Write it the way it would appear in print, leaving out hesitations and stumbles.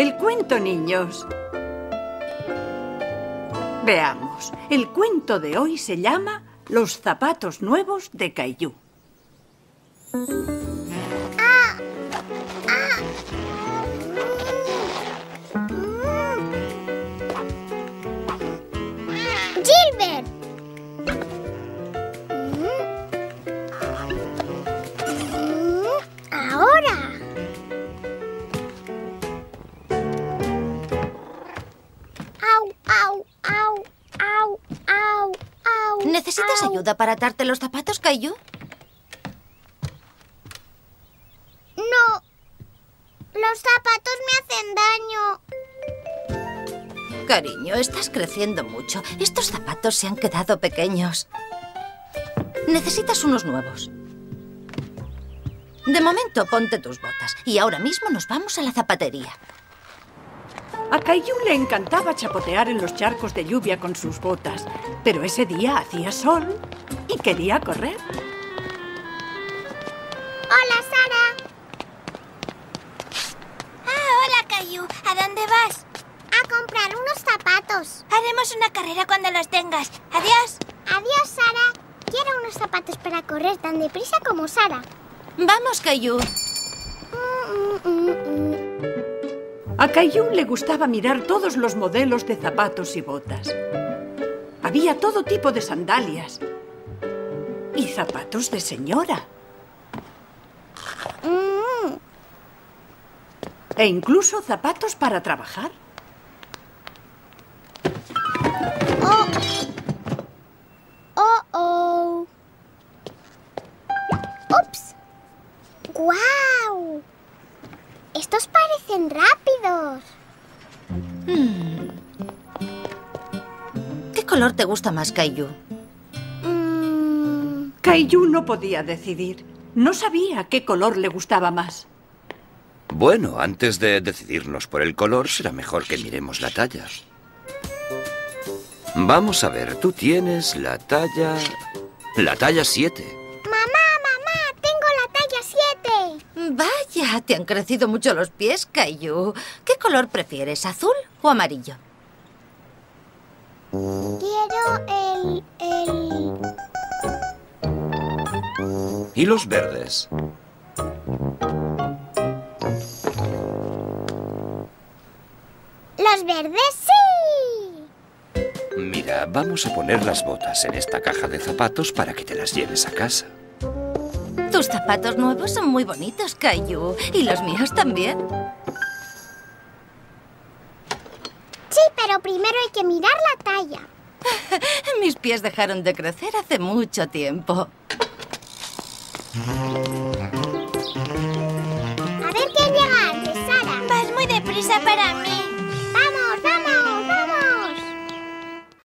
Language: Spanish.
el cuento, niños. Veamos, el cuento de hoy se llama Los zapatos nuevos de Caillou. ¡Gilbert! ¡Ahora! ¡Au, au, au, au, au, au! ¿Necesitas ayuda para atarte los zapatos, Caillou? ¡No! ¡Los zapatos me hacen daño! Cariño, estás creciendo mucho. Estos zapatos se han quedado pequeños. Necesitas unos nuevos. De momento, ponte tus botas. Y ahora mismo nos vamos a la zapatería. A Caillou le encantaba chapotear en los charcos de lluvia con sus botas, pero ese día hacía sol y quería correr. ¡Hola, Sara! Hola, Caillou. ¿A dónde vas? A comprar unos zapatos. Haremos una carrera cuando los tengas. Adiós. Adiós, Sara. Quiero unos zapatos para correr tan deprisa como Sara. Vamos, Caillou. A Caillou le gustaba mirar todos los modelos de zapatos y botas. Había todo tipo de sandalias y zapatos de señora. E incluso zapatos para trabajar. ¡Oh! ¡Ups! ¡Guau! Estos parecen rápidos. ¿Qué color te gusta más, Caillou? Caillou no podía decidir. No sabía qué color le gustaba más. Bueno, antes de decidirnos por el color, será mejor que miremos la talla. Vamos a ver, tú tienes la talla 7. ¡Mamá! ¡Tengo la talla 7! Vaya, te han crecido mucho los pies, Caillou. ¿Qué color prefieres, azul o amarillo? Quiero ¿Y los verdes? ¡Los verdes, sí! Mira, vamos a poner las botas en esta caja de zapatos para que te las lleves a casa. Tus zapatos nuevos son muy bonitos, Caillou. Y los míos también. Sí, pero primero hay que mirar la talla. Mis pies dejaron de crecer hace mucho tiempo. A ver quién llega antes, Sara. Vas muy deprisa para mí.